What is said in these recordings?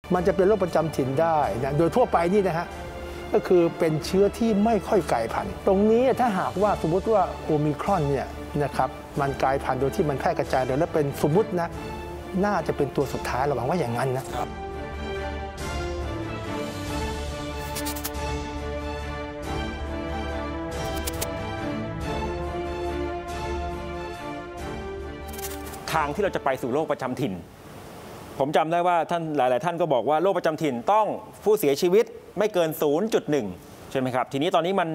มันจะเป็นโรคประจำถิ่นได้นะโดยทั่วไปนี่นะฮะก็คือเป็นเชื้อที่ไม่ค่อยกลายพันธุ์ตรงนี้ถ้าหากว่าสมมติว่าโอมิครอนเนี่ยนะครับมันกลายพันธุ์โดยที่มันแพร่กระจายเลยและเป็นสมมตินะน่าจะเป็นตัวสุดท้ายเราหวังว่าอย่างนั้นนะทางที่เราจะไปสู่โรคประจำถิ่นผมจำได้ว่าท่านหลายๆท่านก็บอกว่าโรคประจำถิ่นต้องผู้เสียชีวิตไม่เกิน 0.1 ใช่ไหมครับทีนี้ตอนนี้มัน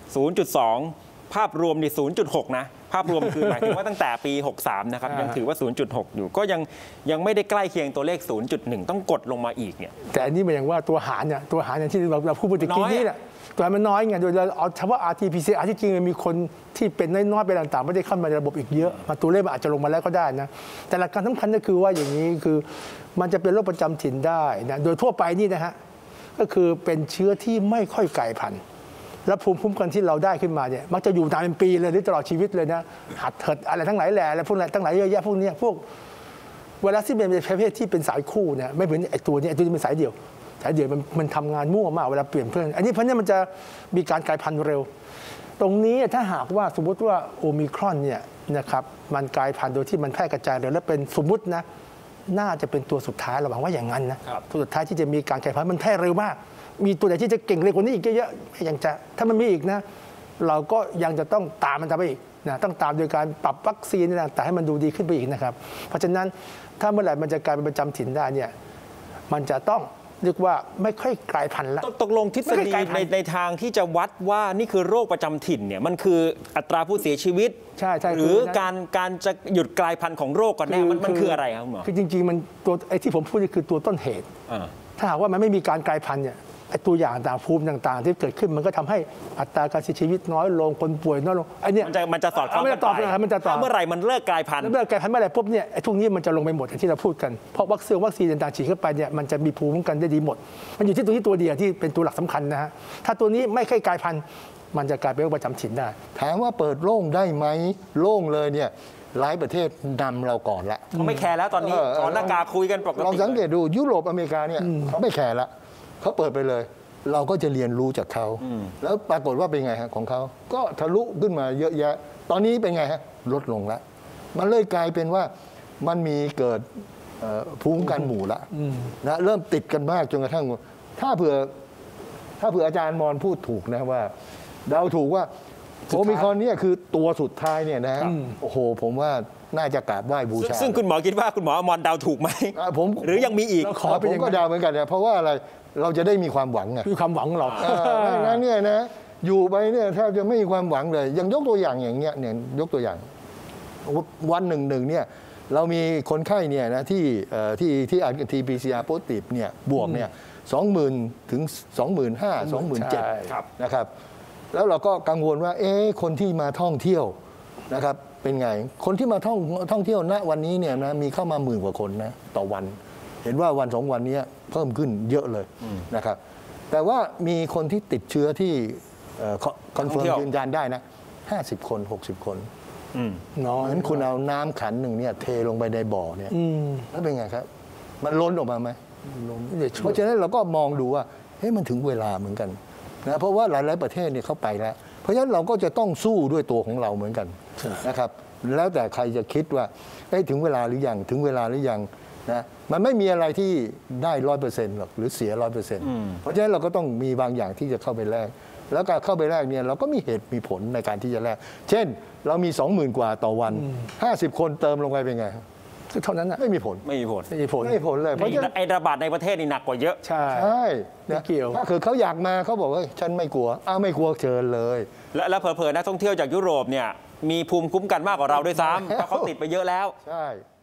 0.2 ภาพรวมนี่ 0.6 นะภาพรวมคือหมายถึงว่าตั้งแต่ปี 63 นะครับยังถือว่า 0.6 อยู่ก็ยังไม่ได้ใกล้เคียงตัวเลข 0.1 ต้องกดลงมาอีกเนี่ยแต่อันนี้มันยังว่าตัวหารเนี่ยที่เราพูดเมื่อกี้นี่แหละตัวมันน้อยไงโดยเราเอาเฉพาะ RT-PCR ที่จริงมันมีคนที่เป็นน้อยๆไปต่างๆไม่ได้เข้ามาในระบบอีกเยอะมาตัวเลขมันอาจจะลงมาแล้วก็ได้นะแต่หลักการสำคัญก็คือว่าอย่างนี้คือมันจะเป็นโรคประจำถิ่นได้นะโดยทั่วไปนี่นะฮะก็คือเป็นเชื้อที่ไม่ค่อยกลายพันธุ์และภูมิคุ้มกันที่เราได้ขึ้นมาเนี่ยมักจะอยู่นานเป็นปีเลยหรือตลอดชีวิตเลยนะหัดเถิดอะไรทั้งหลายแหล่อะไรพวกนั้นทั้งหลายเยอะแยะพวกนี้พวกไวรัสที่เป็นประเภทที่เป็นสายคู่เนี่ยไม่เหมือนไอ้ตัวนี้เป็นสายเดี่ยวมันทำงานมั่วมากเวลาเปลี่ยนเพื่อนอันนี้เพราะนี่มันจะมีการกลายพันธุ์เร็วตรงนี้ถ้าหากว่าสมมติว่าโอมิครอนเนี่ยนะครับมันกลายพันธุ์โดยที่มันแพร่กระจายเร็วและเป็นสมมตินะน่าจะเป็นตัวสุดท้ายเราหวังว่าอย่างนั้นนะตัวสุดท้ายที่จะมีการกลายพันธุ์มันแพร่เร็วมากมีตัวไหนที่จะเก่งเร็วกว่านี้อีกเยอะๆยังจะถ้ามันมีอีกนะเราก็ยังจะต้องตามมันไปอีกนะต้องตามโดยการปรับวัคซีนต่างๆให้มันดูดีขึ้นไปอีกนะครับเพราะฉะนั้นถ้าเมื่อไหร่มันจะกลายเป็นประจำถิ่นได้เนี่ยมันจะต้องเรียกว่าไม่ค่อยกลายพันธุ์แล้วตกลงทฤษฎีในทางที่จะวัดว่านี่คือโรคประจำถิ่นเนี่ยมันคืออัตราผู้เสียชีวิตใช่หรือการจะหยุดกลายพันธุ์ของโรคกันแน่มันคืออะไรครับหมอคือจริงๆมันตัวไอ้ที่ผมพูดนี่คือตัวต้นเหตุถ้าหากว่ามันไม่มีการกลายพันธุ์เนี่ยไอ้ตัวอย่างต่างภูมิต่างๆที่เกิดขึ้นมันก็ทำให้อัตราการเสียชีวิตน้อยลงคนป่วยน้อยลงไอ้นี่มันจะสอดคล้องกันไปเมื่อไหร่มันเลิกกลายพันธุ์เมื่อไหร่ปุ๊บเนี่ยไอ้พวกนี้มันจะลงไปหมดอย่างที่เราพูดกันเพราะวัคซีนต่างๆฉีดเข้าไปเนี่ยมันจะมีภูมิคุ้มกันได้ดีหมดมันอยู่ที่ตรงนี้ตัวเดียวที่เป็นตัวหลักสำคัญนะฮะถ้าตัวนี้ไม่ค่อยกลายพันธุ์มันจะกลายเป็นโรคประจำถิ่นได้ถามว่าเปิดโล่งได้ไหมโล่งเลยเนี่ยหลายประเทศนำเราก่อนละเขาไม่แคร์แล้วตอนนี้ถอดหน้ากากคุยกันปกติลองสังเกตดูยุโรปอเมริกาเนี่ยเขาไม่แคร์ละเขาเปิดไปเลยเราก็จะเรียนรู้จากเขาแล้วปรากฏว่าเป็นไงฮะของเขาก็ทะลุขึ้นมาเยอะแยะตอนนี้เป็นไงฮะลดลงแล้วมันเลยกลายเป็นว่ามันมีเกิดภูมิคุ้มกันหมู่ละนะเริ่มติดกันมากจนกระทั่งถ้าเผื่ออาจารย์มอนพูดถูกนะว่าเดาถูกว่าโอมิครอนเนี่ยคือตัวสุดท้ายเนี่ยนะโอ้โหผมว่าน่าจะกราบไหว้บูชาซึ่งคุณหมอคิดว่าคุณหมอมอนเดาถูกไหมหรือยังมีอีกผมก็เดาเหมือนกันนะเพราะว่าอะไรเราจะได้มีความหวังไงมีความหวังเราไม่งั้นเนี่ยนะอยู่ไปเนี่ยแทบจะไม่มีความหวังเลยยังยกตัวอย่างอย่างเงี้ยเนี่ยยกตัวอย่างวันหนึ่งเนี่ยเรามีคนไข้เนี่ยนะที่RT-PCR โพสิทีฟเนี่ยบวกเนี่ย 20,000 ถึง 25,000 27,000 นะครับแล้วเราก็กังวลว่าคนที่มาท่องเที่ยวนะครับเป็นไงคนที่มาท่องเที่ยวณวันนี้เนี่ยนะมีเข้ามา10,000 กว่าคนนะต่อวันเห็นว่าวัน2 วันนี้เพิ่มขึ้นเยอะเลยนะครับแต่ว่ามีคนที่ติดเชื้อที่คอนเฟิร์มยืนยันได้นะ50 คน 60 คนน้อยงั้นคุณเอาน้ำขันหนึ่งเนี่ยเทลงไปในบ่อเนี่ยแล้วเป็นไงครับมันล้นออกมาไหมเพราะฉะนั้นเราก็มองดูว่ามันถึงเวลาเหมือนกันนะเพราะว่าหลายๆประเทศเนี่ยเข้าไปแล้วเพราะฉะนั้นเราก็จะต้องสู้ด้วยตัวของเราเหมือนกันนะครับแล้วแต่ใครจะคิดว่าถึงเวลาหรือยังถึงเวลาหรือยังนะมันไม่มีอะไรที่ได้ 100% หรอกหรือเสีย 100% เพราะฉะนั้นเราก็ต้องมีบางอย่างที่จะเข้าไปแลกแล้วการเข้าไปแลกเนี่ยเราก็มีเหตุมีผลในการที่จะแลกเช่นเรามี 20,000 กว่าต่อวัน50 คนเติมลงไปเป็นไงเท่านั้นนะไม่มีผลไม่มีผลเลยเพราะฉะนั้นไอ้ระบาดในประเทศนี่หนักกว่าเยอะใช่ไม่เกี่ยวถ้าคือเขาอยากมาเขาบอกว่าฉันไม่กลัวไม่กลัวเชิญเลยแล้วเผลอๆนักท่องเที่ยวจากยุโรปเนี่ยมีภูมิคุ้มกันมากกว่าเราด้วยซ้ำเพราะเขาติดไปเยอะแล้วใช่